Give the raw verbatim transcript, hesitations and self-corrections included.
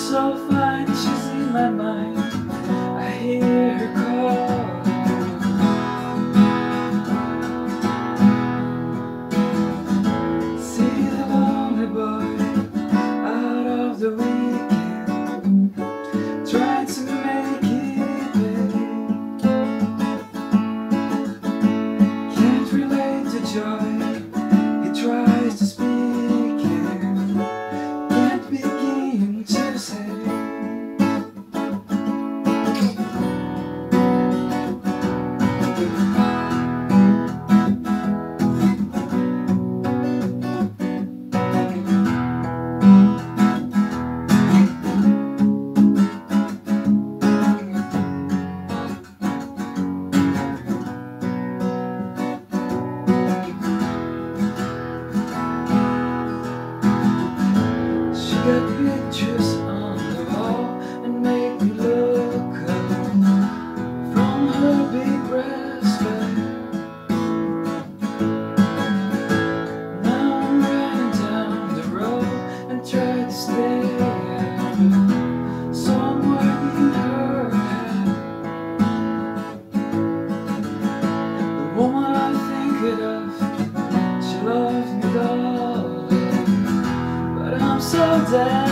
so fine, she's in my mind. I hear her call. See the lonely boy out of the weekend, trying to make it big. Can't relate to joy, he tries to speak and can't begin to say. Got pictures on the wall and make me look up from her big breastplate. Now I'm riding down the road and try to stay out somewhere in her head. The woman I think of, she loves me darling, but I'm so dead.